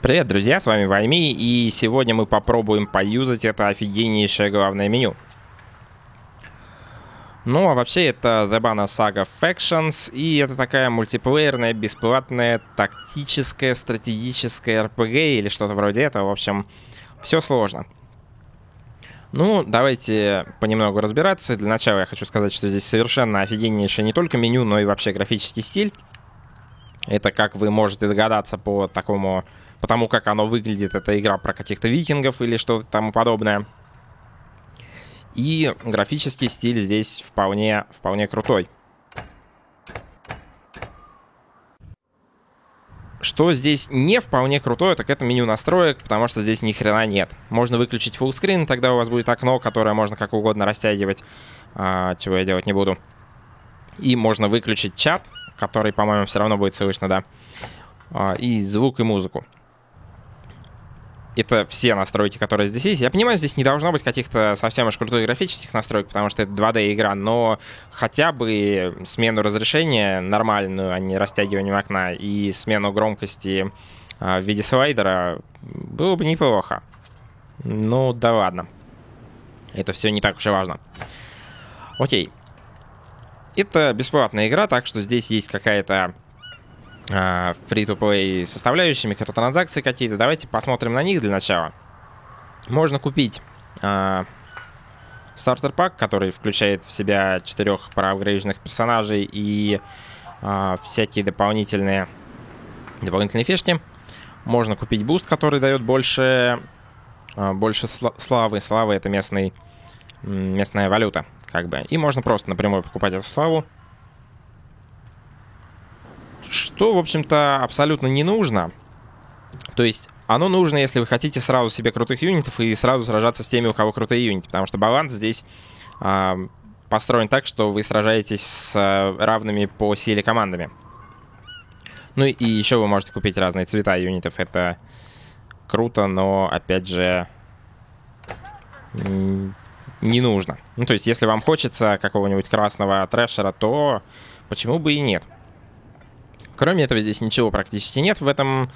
Привет, друзья, с вами Вайми, и сегодня мы попробуем поюзать это офигеннейшее главное меню. Ну, а вообще это The Banner Saga Factions, и это такая мультиплеерная, бесплатная, тактическая, стратегическая RPG или что-то вроде этого. В общем, все сложно. Ну, давайте понемногу разбираться. Для начала я хочу сказать, что здесь совершенно офигеннейшее не только меню, но и вообще графический стиль. Это, как вы можете догадаться по тому, как оно выглядит, это игра про каких-то викингов или что-то тому подобное. И графический стиль здесь вполне крутой. Что здесь не вполне крутое, так это меню настроек, потому что здесь ни хрена нет. Можно выключить фуллскрин, тогда у вас будет окно, которое можно как угодно растягивать, чего я делать не буду. И можно выключить чат, который, по-моему, все равно будет слышно, да. И звук, и музыку. Это все настройки, которые здесь есть. Я понимаю, здесь не должно быть каких-то совсем уж крутых графических настроек, потому что это 2D игра, но хотя бы смену разрешения нормальную, а не растягивание окна, и смену громкости в виде слайдера было бы неплохо. Ну да ладно. Это все не так уж и важно. Окей. Это бесплатная игра, так что здесь есть какая-то free-to-play составляющие, микротранзакции какие-то. Давайте посмотрим на них для начала. Можно купить стартер-пак, который включает в себя 4 проапгрейдженных персонажей и всякие дополнительные фишки. Можно купить буст, который дает больше славы. Слава — это местная валюта, как бы. И можно просто напрямую покупать эту славу. Что, в общем-то, абсолютно не нужно. То есть оно нужно, если вы хотите сразу себе крутых юнитов и сразу сражаться с теми, у кого крутые юниты. Потому что баланс здесь построен так, что вы сражаетесь с равными по силе командами. Ну и еще вы можете купить разные цвета юнитов. Это круто, но, опять же, не нужно. Ну, то есть, если вам хочется какого-нибудь красного трэшера, то почему бы и нет? Кроме этого, здесь ничего практически нет в этом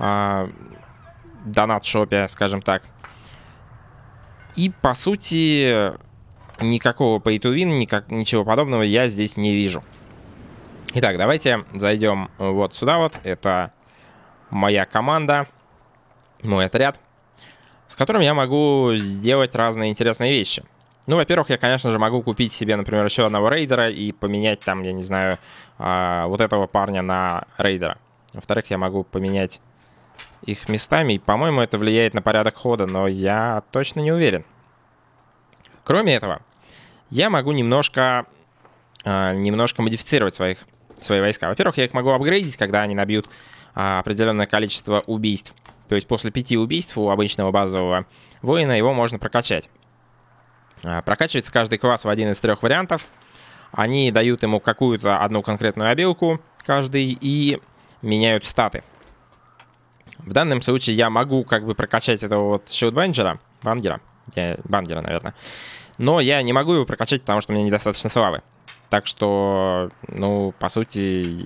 донат-шопе, скажем так. И, по сути, никакого pay-to-win, ничего подобного я здесь не вижу. Итак, давайте зайдем вот сюда вот. Это моя команда, мой отряд, с которым я могу сделать разные интересные вещи. Ну, во-первых, я, конечно же, могу купить себе, например, еще одного рейдера и поменять там, я не знаю, вот этого парня на рейдера. Во-вторых, я могу поменять их местами, и, по-моему, это влияет на порядок хода, но я точно не уверен. Кроме этого, я могу немножко модифицировать свои войска. Во-первых, я их могу апгрейдить, когда они набьют определенное количество убийств. То есть после 5 убийств у обычного базового воина его можно прокачать. Прокачивается каждый класс в один из 3 вариантов. Они дают ему какую-то одну конкретную обилку каждый и меняют статы. В данном случае я могу как бы прокачать этого вот Шилдбангера, Бангера, наверное. Но я не могу его прокачать, потому что у меня недостаточно славы. Так что, ну, по сути,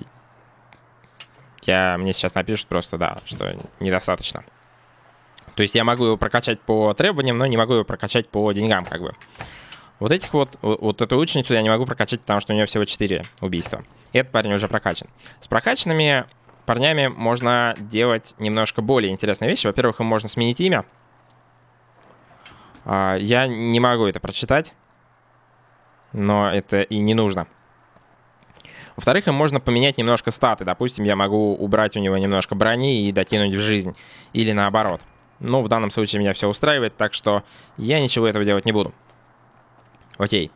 мне сейчас напишут просто, да, что недостаточно. То есть я могу его прокачать по требованиям, но не могу его прокачать по деньгам, как бы. Вот эту лучницу я не могу прокачать, потому что у нее всего 4 убийства. И этот парень уже прокачан. С прокачанными парнями можно делать немножко более интересные вещи. Во-первых, им можно сменить имя. Я не могу это прочитать, но это и не нужно. Во-вторых, им можно поменять немножко статы. Допустим, я могу убрать у него немножко брони и докинуть в жизнь. Или наоборот. Но в данном случае меня все устраивает, так что я ничего этого делать не буду. Окей.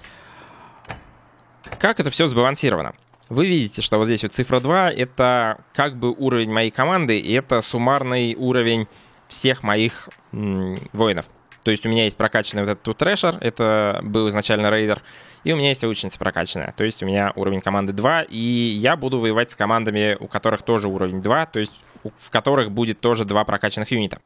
Как это все сбалансировано? Вы видите, что вот здесь вот цифра 2 — это как бы уровень моей команды, и это суммарный уровень всех моих воинов. То есть у меня есть прокачанный вот этот трэшер, это был изначально рейдер, и у меня есть лучница прокачанная. То есть у меня уровень команды 2, и я буду воевать с командами, у которых тоже уровень 2, то есть в которых будет тоже 2 прокачанных юнита.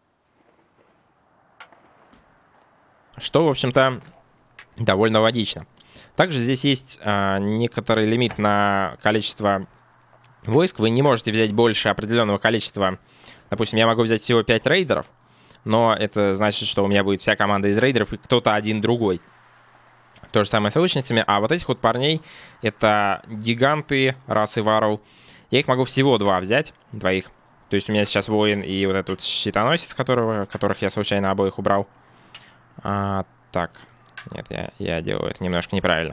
Что, в общем-то, довольно логично. Также здесь есть некоторый лимит на количество войск. Вы не можете взять больше определенного количества Допустим, я могу взять всего 5 рейдеров, но это значит, что у меня будет вся команда из рейдеров и кто-то один другой. То же самое с лучницами. А вот этих вот парней, это гиганты расы Варроу. Я их могу всего 2 взять, двоих. То есть у меня сейчас воин и вот этот щитоносец, которых я случайно обоих убрал. Так, нет, я делаю это немножко неправильно.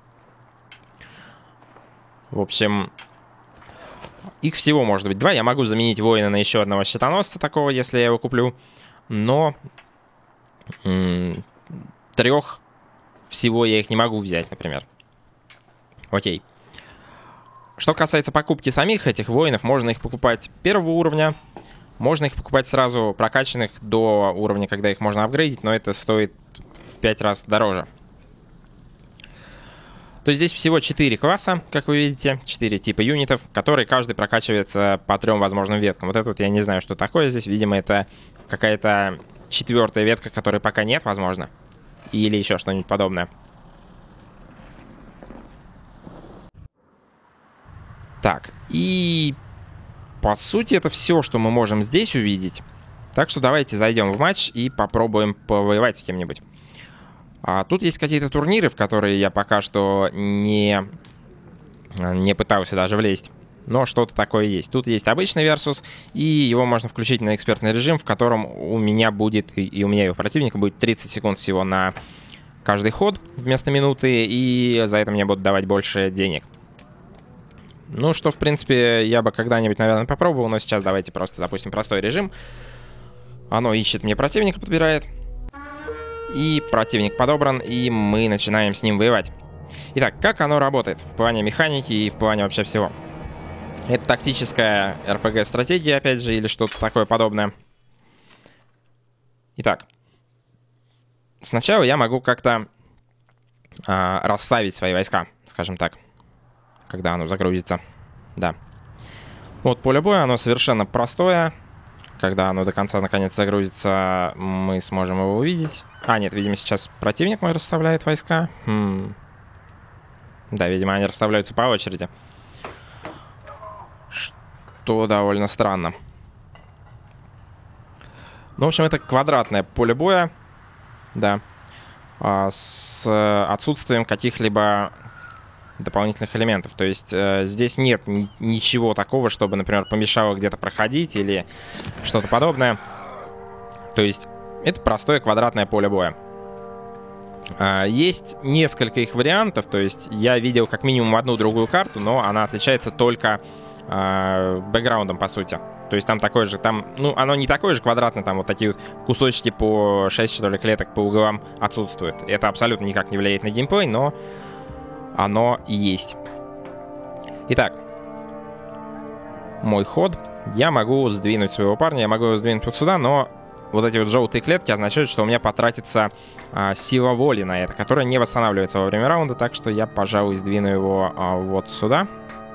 В общем, их всего может быть 2. Я могу заменить воина на еще одного щитоносца такого, если я его куплю. Но 3 всего я их не могу взять, например. Окей. Что касается покупки самих этих воинов, можно их покупать 1-го уровня. Можно их покупать сразу прокачанных до уровня, когда их можно апгрейдить, но это стоит в 5 раз дороже. То есть здесь всего 4 класса, как вы видите, 4 типа юнитов, которые каждый прокачивается по 3 возможным веткам. Вот это вот я не знаю, что такое здесь. Видимо, это какая-то 4-я ветка, которой пока нет, возможно. Или еще что-нибудь подобное. Так, и по сути это все, что мы можем здесь увидеть. Так что давайте зайдем в матч и попробуем повоевать с кем-нибудь. Тут есть какие-то турниры, в которые я пока что не пытался даже влезть. Но что-то такое есть. Тут есть обычный версус, и его можно включить на экспертный режим, в котором у меня будет, и у меня и у противника будет 30 секунд всего на каждый ход вместо минуты, и за это мне будут давать больше денег. Ну, что, в принципе, я бы когда-нибудь, наверное, попробовал, но сейчас давайте просто запустим простой режим. Оно ищет мне противника, подбирает. И противник подобран, и мы начинаем с ним воевать. Итак, как оно работает в плане механики и в плане вообще всего? Это тактическая RPG-стратегия, опять же, или что-то такое подобное. Итак, сначала я могу как-то расставить свои войска, скажем так, когда оно загрузится. Да. Вот поле боя, оно совершенно простое. Когда оно до конца наконец загрузится, мы сможем его увидеть. Нет, видимо, сейчас противник мой расставляет войска. Да, видимо, они расставляются по очереди. Что довольно странно. Ну, в общем, это квадратное поле боя. Да. С отсутствием каких-либо дополнительных элементов. То есть здесь нет ничего такого, чтобы, например, помешало где-то проходить или что-то подобное. То есть это простое квадратное поле боя. Есть несколько их вариантов. То есть я видел как минимум одну другую карту, но она отличается только бэкграундом, по сути. То есть там такое же, ну, оно не такое же квадратное, там вот такие вот кусочки по 6, что ли, клеток по углам отсутствуют. Это абсолютно никак не влияет на геймплей, но оно есть. Итак, мой ход. Я могу сдвинуть своего парня, я могу его сдвинуть вот сюда, но вот эти вот желтые клетки означают, что у меня потратится сила воли на это, которая не восстанавливается во время раунда, так что я, пожалуй, сдвину его вот сюда.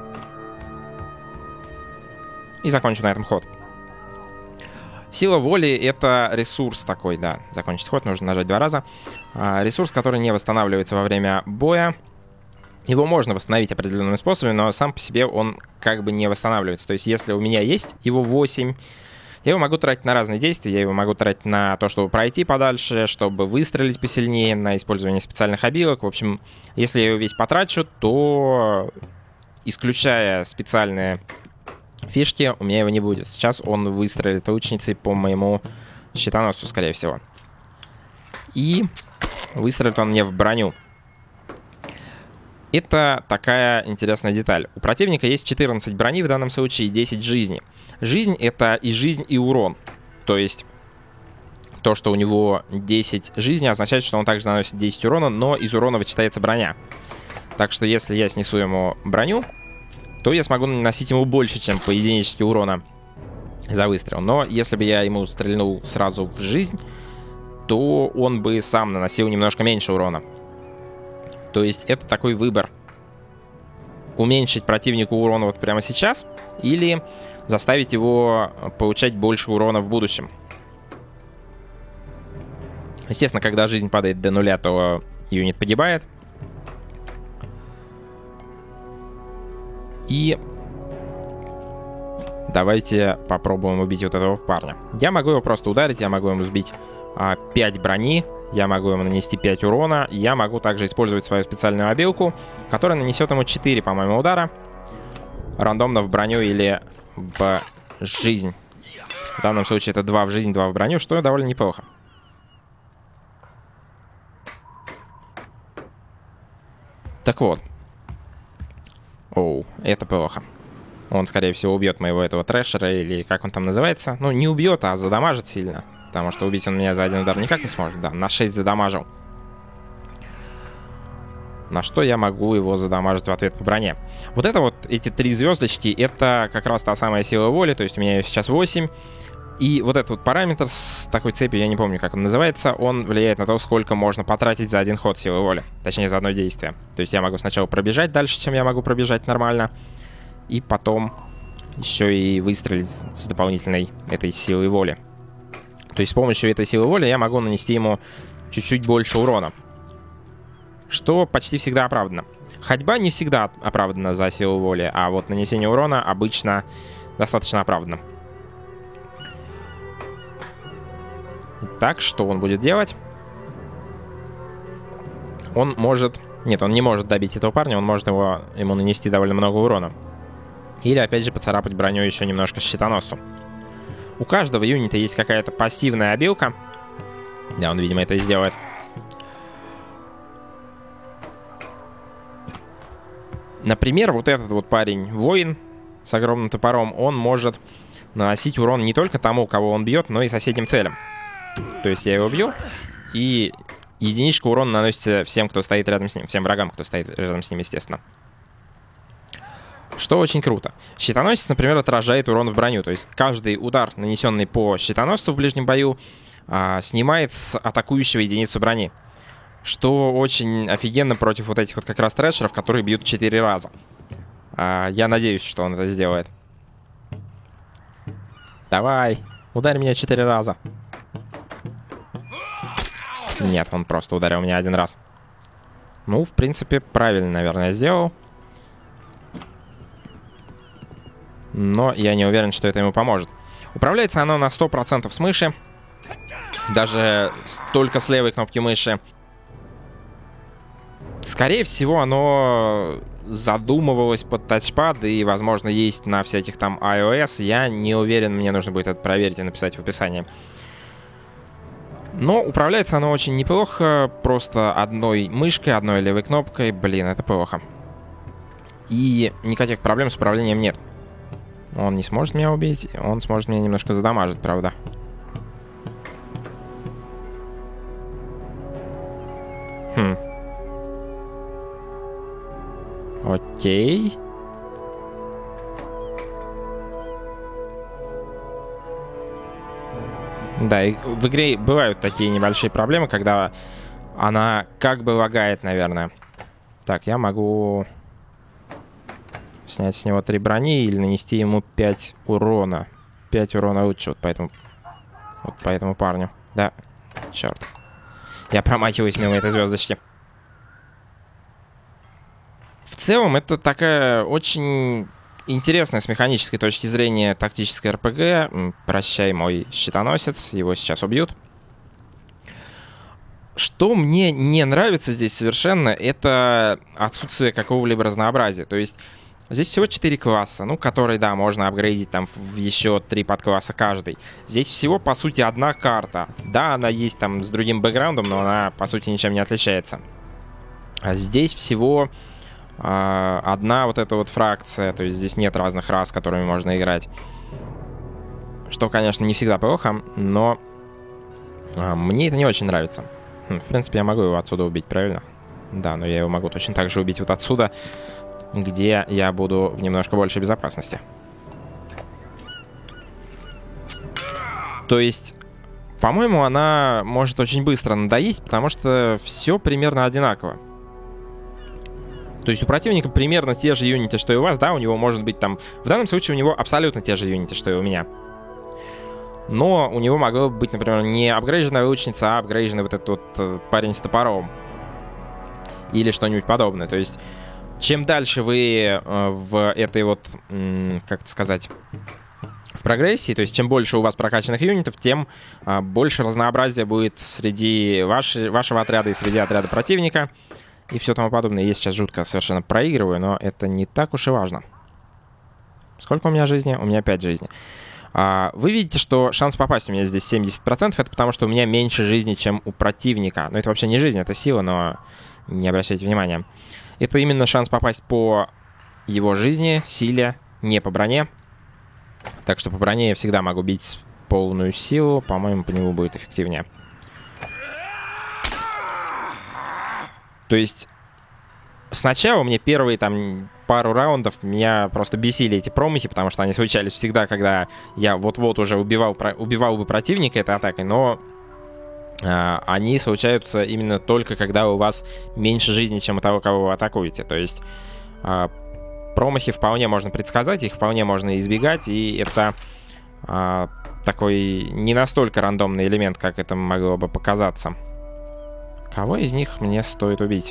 И закончу на этом ход. Сила воли — это ресурс такой, да. Закончить ход нужно нажать 2 раза. Ресурс, который не восстанавливается во время боя. Его можно восстановить определенными способами, но сам по себе он как бы не восстанавливается. То есть если у меня есть его 8, я его могу тратить на разные действия. Я его могу тратить на то, чтобы пройти подальше, чтобы выстрелить посильнее, на использование специальных обилок. В общем, если я его весь потрачу, то, исключая специальные фишки, у меня его не будет. Сейчас он выстрелит лучницей по моему щитоносцу, скорее всего. И выстрелит он мне в броню. Это такая интересная деталь. У противника есть 14 брони, в данном случае 10 жизни. Жизнь — это и жизнь, и урон. То есть то, что у него 10 жизни, означает, что он также наносит 10 урона, но из урона вычитается броня. Так что если я снесу ему броню, то я смогу наносить ему больше, чем по единичке урона за выстрел. Но если бы я ему стрельнул сразу в жизнь, то он бы сам наносил немножко меньше урона. То есть это такой выбор. Уменьшить противнику урон вот прямо сейчас или заставить его получать больше урона в будущем. Естественно, когда жизнь падает до 0, то юнит погибает. И Давайте попробуем убить вот этого парня. Я могу его просто ударить, я могу ему сбить 5 брони, я могу ему нанести 5 урона. Я могу также использовать свою специальную обилку, которая нанесет ему 4, по-моему, удара. Рандомно в броню или в жизнь. В данном случае это 2 в жизнь, 2 в броню, что довольно неплохо. Так вот. Оу, это плохо. Он, скорее всего, убьет моего этого трэшера, или как он там называется. Ну, не убьет, а задамажит сильно. Потому что убить он меня за один удар никак не сможет. Да, на 6 задамажил. На что я могу его задамажить в ответ по броне. Вот это вот, эти 3 звездочки, это как раз та самая сила воли. То есть у меня ее сейчас 8. И вот этот вот параметр с такой цепью, я не помню, как он называется, он влияет на то, сколько можно потратить за один ход силы воли. Точнее, за одно действие. То есть я могу сначала пробежать дальше, чем я могу пробежать нормально. И потом еще и выстрелить с дополнительной этой силой воли. То есть с помощью этой силы воли я могу нанести ему чуть-чуть больше урона. Что почти всегда оправдано. Ходьба не всегда оправдана за силу воли, а вот нанесение урона обычно достаточно оправдано. Итак, что он будет делать? Он может... Нет, он не может добить этого парня, он может ему нанести довольно много урона. Или, опять же, поцарапать броню еще немножко щитоносцу. У каждого юнита есть какая-то пассивная обилка. Да, он, видимо, это и сделает. Например, вот этот вот парень, воин с огромным топором, он может наносить урон не только тому, кого он бьет, но и соседним целям. То есть я его бью, и единичка урона наносится всем, кто стоит рядом с ним. Всем врагам, кто стоит рядом с ним, естественно. Что очень круто. Щитоносец, например, отражает урон в броню. То есть каждый удар, нанесенный по щитоносцу в ближнем бою, снимает с атакующего единицу брони. Что очень офигенно против вот этих вот как раз трэшеров, которые бьют 4 раза. Я надеюсь, что он это сделает. Давай, ударь меня 4 раза. Нет, он просто ударил меня 1 раз. Ну, в принципе, правильно, наверное, сделал. Но я не уверен, что это ему поможет. Управляется оно на 100% с мыши. Даже только с левой кнопки мыши. Скорее всего, оно задумывалось под тачпад и, возможно, есть на всяких там iOS. Я не уверен, мне нужно будет это проверить и написать в описании. Но управляется оно очень неплохо. Просто одной мышкой, одной левой кнопкой. Блин, это плохо. И никаких проблем с управлением нет. Он не сможет меня убить. Он сможет меня немножко задамажить, правда. Окей. Да, и в игре бывают такие небольшие проблемы, когда она как бы лагает, наверное. Так, я могу снять с него 3 брони или нанести ему 5 урона. 5 урона лучше вот по этому парню. Да, черт. Я промахиваюсь мимо этой звездочки. В целом, это такая очень интересная с механической точки зрения тактическая РПГ. Прощай, мой щитоносец. Его сейчас убьют. Что мне не нравится здесь совершенно, это отсутствие какого-либо разнообразия. То есть здесь всего 4 класса, ну, которые, да, можно апгрейдить там в еще 3 подкласса каждый. Здесь всего, по сути, одна карта. Да, она есть там с другим бэкграундом, но она, по сути, ничем не отличается. А здесь всего одна вот эта вот фракция. То есть здесь нет разных рас, которыми можно играть. Что, конечно, не всегда плохо, но мне это не очень нравится. В принципе, я могу его отсюда убить, правильно? Да, но я его могу точно так же убить вот отсюда, где я буду в немножко большей безопасности. То есть, по-моему, она может очень быстро надоесть, потому что все примерно одинаково. То есть у противника примерно те же юниты, что и у вас, да, у него может быть там... В данном случае у него абсолютно те же юниты, что и у меня. Но у него могло быть, например, не апгрейженная лучница, а апгрейженный вот этот вот парень с топором. Или что-нибудь подобное. То есть чем дальше вы в этой вот, как это сказать, в прогрессии. То есть чем больше у вас прокачанных юнитов, тем больше разнообразия будет среди вашего отряда и среди отряда противника. И все тому подобное. Я сейчас жутко совершенно проигрываю, но это не так уж и важно. Сколько у меня жизни? У меня 5 жизней. Вы видите, что шанс попасть у меня здесь 70%. Это потому, что у меня меньше жизни, чем у противника. Но это вообще не жизнь, это сила, но не обращайте внимания. Это именно шанс попасть по его жизни, силе, не по броне. Так что по броне я всегда могу бить в полную силу. По-моему, по нему будет эффективнее. То есть сначала мне первые там пару раундов меня просто бесили эти промахи, потому что они случались всегда, когда я вот-вот уже убивал бы противника этой атакой, но они случаются именно только когда у вас меньше жизни, чем у того, кого вы атакуете. То есть промахи вполне можно предсказать, их вполне можно избегать, и это такой не настолько рандомный элемент, как это могло бы показаться. Кого из них мне стоит убить?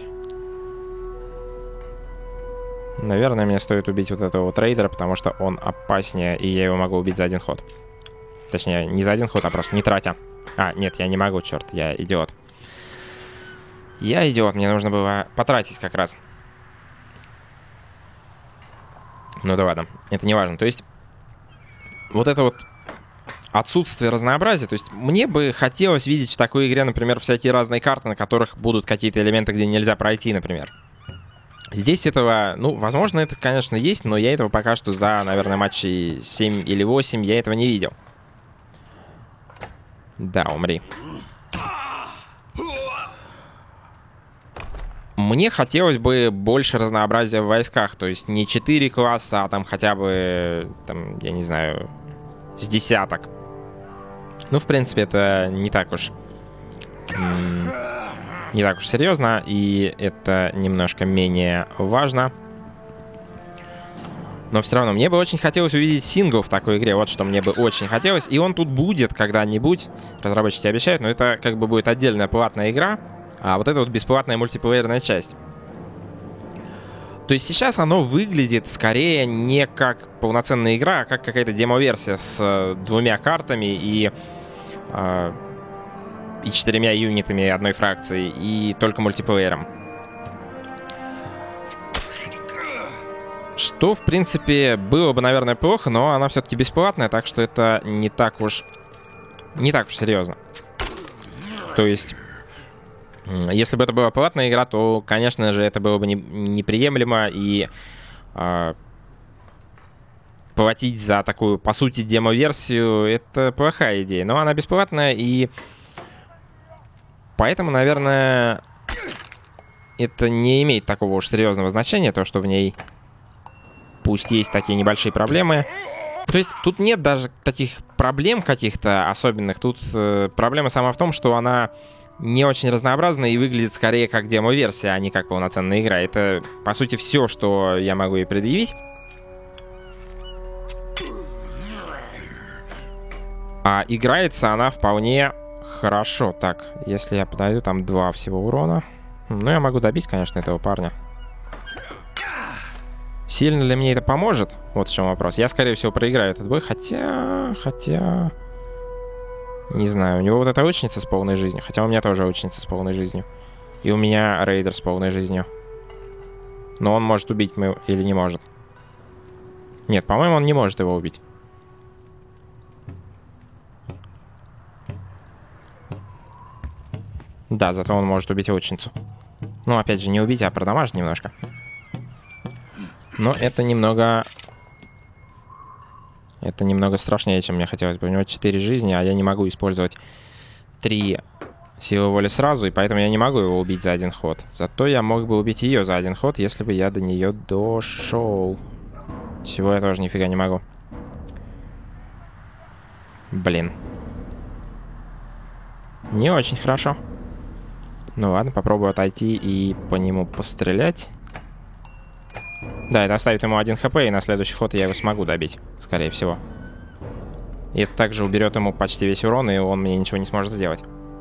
Наверное, мне стоит убить вот этого вот рейдера, потому что он опаснее, и я его могу убить за один ход. Точнее, не за один ход, а просто не тратя. Нет, я не могу, черт, я идиот. Я идиот, мне нужно было потратить как раз. Ну да ладно, это не важно. То есть, вот это вот отсутствие разнообразия. То есть, мне бы хотелось видеть в такой игре, например, всякие разные карты, на которых будут какие-то элементы, где нельзя пройти, например. Здесь этого, ну, возможно, это, конечно, есть, но я этого пока что за, наверное, матчи 7 или 8 я этого не видел. Да, умри. Мне хотелось бы больше разнообразия в войсках, то есть не 4 класса, а там хотя бы, там, я не знаю, с десяток. Ну, в принципе, это не так уж серьезно, и это немножко менее важно. Но все равно мне бы очень хотелось увидеть сингл в такой игре. Вот что мне бы очень хотелось. И он тут будет когда-нибудь. Разработчики обещают, но это как бы будет отдельная платная игра. А вот это вот бесплатная мультиплеерная часть. То есть сейчас оно выглядит скорее не как полноценная игра, а как какая-то демо-версия с 2 картами и 4 юнитами одной фракции, и только мультиплеером. Что, в принципе, было бы, наверное, плохо, но она все-таки бесплатная, так что это не так уж серьезно. То есть, если бы это была платная игра, то, конечно же, это было бы неприемлемо, и платить за такую, по сути, демо-версию — это плохая идея. Но она бесплатная, и поэтому, наверное, это не имеет такого уж серьезного значения, то, что в ней пусть есть такие небольшие проблемы. То есть тут нет даже таких проблем каких-то особенных. Тут проблема сама в том, что она не очень разнообразная и выглядит скорее как демо-версия, а не как полноценная игра. Это, по сути, все, что я могу ей предъявить. А играется она вполне хорошо. Так, если я подойду, там 2 всего урона. Ну, я могу добить, конечно, этого парня. Сильно ли мне это поможет? Вот в чем вопрос. Я, скорее всего, проиграю этот бой. Хотя... Не знаю. У него вот эта лучница с полной жизнью. Хотя у меня тоже лучница с полной жизнью. И у меня рейдер с полной жизнью. Но он может убить или не может? Нет, по-моему, он не может его убить. Да, зато он может убить лучницу. Ну, опять же, не убить, а продамажить немножко. Но это немного... Это немного страшнее, чем мне хотелось бы. У него 4 жизни, а я не могу использовать 3 силы воли сразу, и поэтому я не могу его убить за один ход. Зато я мог бы убить ее за один ход, если бы я до нее дошел. Чего я тоже нифига не могу. Блин. Не очень хорошо. Ну ладно, попробую отойти и по нему пострелять. Да, это оставит ему 1 хп, и на следующий ход я его смогу добить, скорее всего. И это также уберет ему почти весь урон, и он мне ничего не сможет сделать.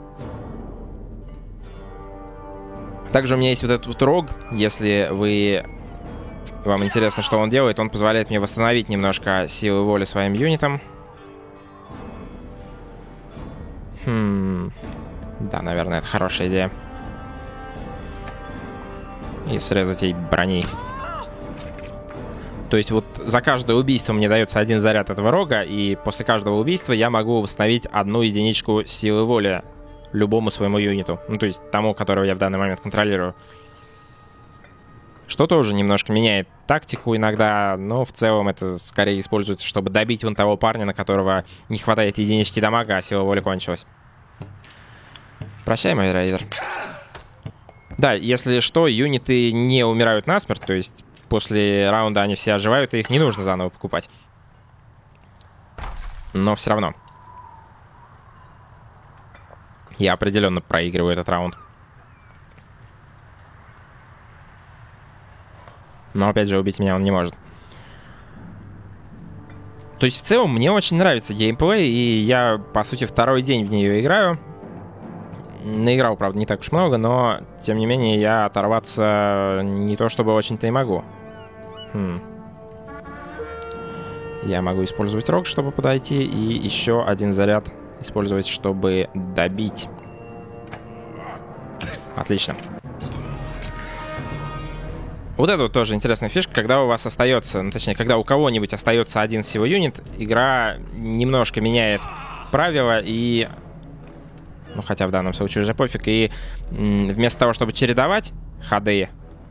Также у меня есть вот этот вот рог. Если вам интересно, что он делает, он позволяет мне восстановить немножко силы воли своим юнитам. Да, наверное, это хорошая идея. И срезать ей брони. То есть вот за каждое убийство мне дается один заряд этого рога, и после каждого убийства я могу восстановить 1 единичку силы воли любому своему юниту. Ну, то есть тому, которого я в данный момент контролирую. Что тоже немножко меняет тактику иногда, но в целом это скорее используется, чтобы добить вон того парня, на которого не хватает единички дамага, а сила воли кончилась. Прощай, мой рейдер. Да, если что, юниты не умирают насмерть, то есть после раунда они все оживают, и их не нужно заново покупать. Но все равно. Я определенно проигрываю этот раунд. Но опять же, убить меня он не может. То есть в целом мне очень нравится геймплей, и я, по сути, 2-й день в нее играю. Наиграл, правда, не так уж много, но, тем не менее, я оторваться не то чтобы очень-то и могу. Я могу использовать рог, чтобы подойти, и еще один заряд использовать, чтобы добить. Отлично. Вот это вот тоже интересная фишка, когда у вас остается, ну точнее, когда у кого-нибудь остается один всего юнит, игра немножко меняет правила и... Ну, хотя в данном случае уже пофиг. И вместо того, чтобы чередовать ходы,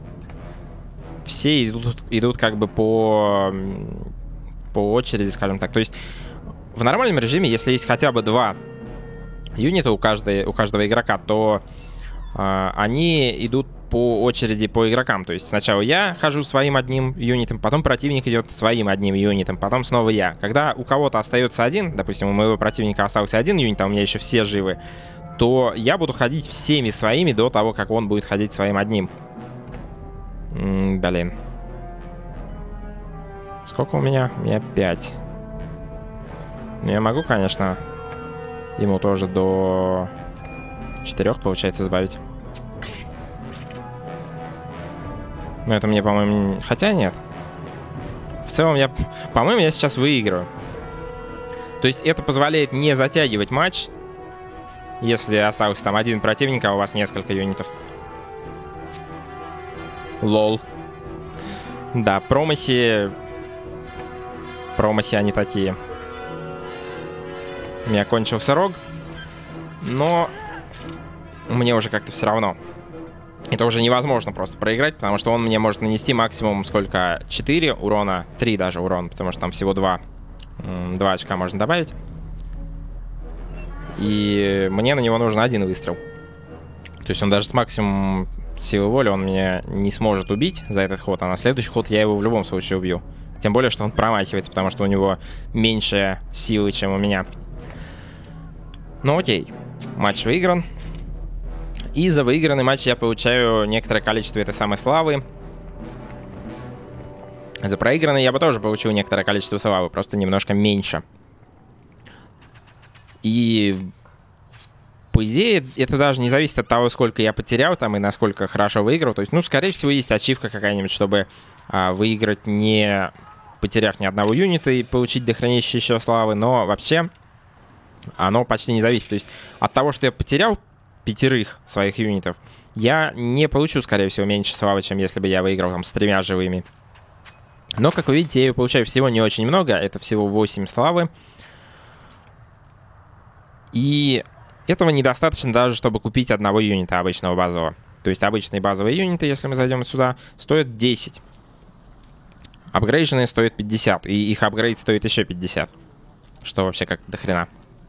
все идут как бы по очереди, скажем так. То есть в нормальном режиме, если есть хотя бы 2 юнита у каждого игрока, то они идут по очереди по игрокам. То есть сначала я хожу своим одним юнитом, потом противник идет своим одним юнитом, потом снова я. Когда у кого-то остается один, допустим, у моего противника остался один юнит, а у меня еще все живы, то я буду ходить всеми своими до того, как он будет ходить своим одним. Блин. Сколько у меня? У меня 5. Ну, я могу, конечно, ему тоже до 4, получается, сбавить. Но это мне, по-моему... Хотя нет. В целом, по-моему, я сейчас выигрываю. То есть это позволяет не затягивать матч, если остался там один противник, а у вас несколько юнитов. Лол. Да, промахи... Промахи они такие. У меня кончился рог. Но мне уже как-то все равно. Это уже невозможно просто проиграть, потому что он мне может нанести максимум сколько? 4 урона, 3 даже урона, потому что там всего 2 очка можно добавить. И мне на него нужен 1 выстрел. То есть он даже с максимумом силы воли он меня не сможет убить за этот ход, а на следующий ход я его в любом случае убью. Тем более, что он промахивается, потому что у него меньше силы, чем у меня. Ну окей, матч выигран. И за выигранный матч я получаю некоторое количество этой самой славы. За проигранный я бы тоже получил некоторое количество славы, просто немножко меньше. И по идее это даже не зависит от того, сколько я потерял там и насколько хорошо выиграл. То есть, ну, скорее всего, есть ачивка какая-нибудь, чтобы выиграть, не потеряв ни одного юнита и получить дохренища еще славы. Но вообще оно почти не зависит. То есть от того, что я потерял 5 своих юнитов, я не получу, скорее всего, меньше славы, чем если бы я выиграл там с 3 живыми. Но, как вы видите, я ее получаю всего не очень много. Это всего 8 славы. И этого недостаточно даже, чтобы купить одного юнита обычного базового. То есть обычные базовые юниты, если мы зайдем сюда, стоят 10. Апгрейженные стоят 50. И их апгрейд стоит еще 50. Что вообще как до хрена.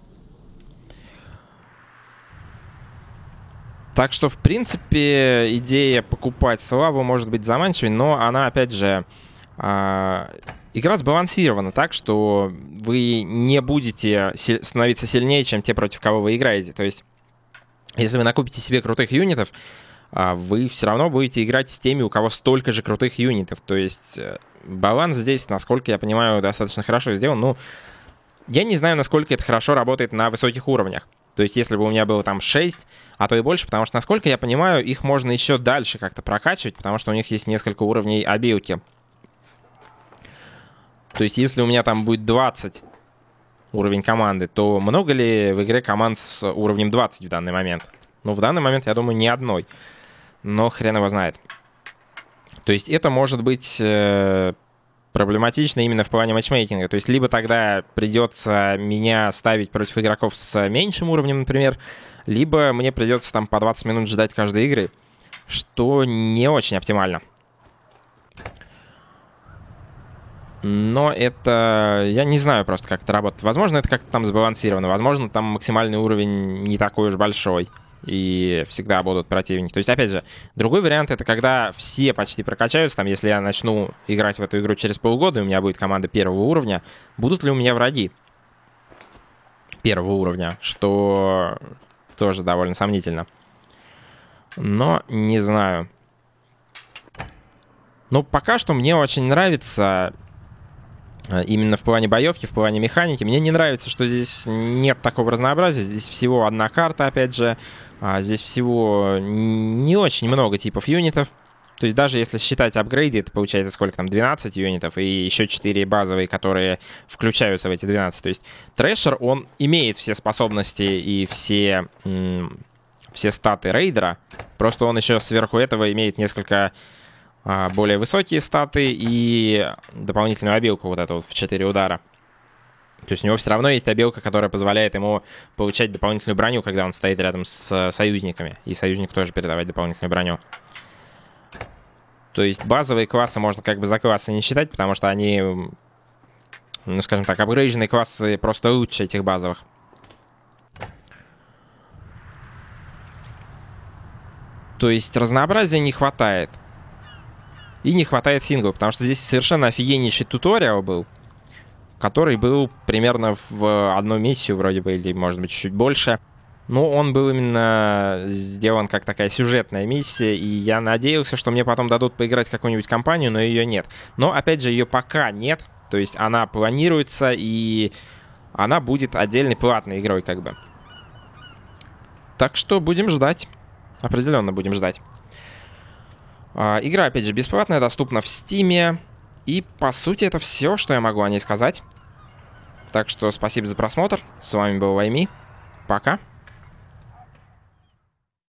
Так что, в принципе, идея покупать славу может быть заманчивой, но она, опять же, игра сбалансирована так, что вы не будете становиться сильнее, чем те, против кого вы играете. То есть, если вы накупите себе крутых юнитов, вы все равно будете играть с теми, у кого столько же крутых юнитов. То есть, баланс здесь, насколько я понимаю, достаточно хорошо сделан. Ну, я не знаю, насколько это хорошо работает на высоких уровнях. То есть, если бы у меня было там 6, а то и больше, потому что, насколько я понимаю, их можно еще дальше как-то прокачивать, потому что у них есть несколько уровней обилки. То есть, если у меня там будет 20 уровень команды, то много ли в игре команд с уровнем 20 в данный момент? Ну, в данный момент, я думаю, ни одной. Но хрен его знает. То есть это может быть проблематично именно в плане матчмейкинга. То есть либо тогда придется меня ставить против игроков с меньшим уровнем, например, либо мне придется там по 20 минут ждать каждой игры, что не очень оптимально. Но это... Я не знаю просто, как это работает. Возможно, это как-то там сбалансировано. Возможно, там максимальный уровень не такой уж большой. И всегда будут противники. То есть, опять же, другой вариант — это когда все почти прокачаются. Там, если я начну играть в эту игру через полгода, и у меня будет команда первого уровня, будут ли у меня враги первого уровня? Что тоже довольно сомнительно. Но не знаю. Но пока что мне очень нравится... Именно в плане боевки, в плане механики. Мне не нравится, что здесь нет такого разнообразия. Здесь всего одна карта, опять же. Здесь всего не очень много типов юнитов. То есть даже если считать апгрейды, это получается сколько там, 12 юнитов и еще 4 базовые, которые включаются в эти 12. То есть Трэшер, он имеет все способности и все статы рейдера. Просто он еще сверху этого имеет несколько... более высокие статы и дополнительную обилку вот эту вот в 4 удара. То есть у него все равно есть обилка, которая позволяет ему получать дополнительную броню, когда он стоит рядом с союзниками. И союзник тоже передавать дополнительную броню. То есть базовые классы можно как бы за классы не считать, потому что они, ну скажем так, апгрейдженные классы просто лучше этих базовых. То есть разнообразия не хватает. И не хватает сингла, потому что здесь совершенно офигеннейший туториал был, который был примерно в одну миссию вроде бы, или может быть чуть-чуть больше. Но он был именно сделан как такая сюжетная миссия, и я надеялся, что мне потом дадут поиграть в какую-нибудь кампанию, но ее нет. Но опять же, ее пока нет, то есть она планируется, и она будет отдельной платной игрой как бы. Так что будем ждать, определенно будем ждать. Игра, опять же, бесплатная, доступна в Steam. И, по сути, это все, что я могу о ней сказать. Так что спасибо за просмотр. С вами был Вайми. Пока.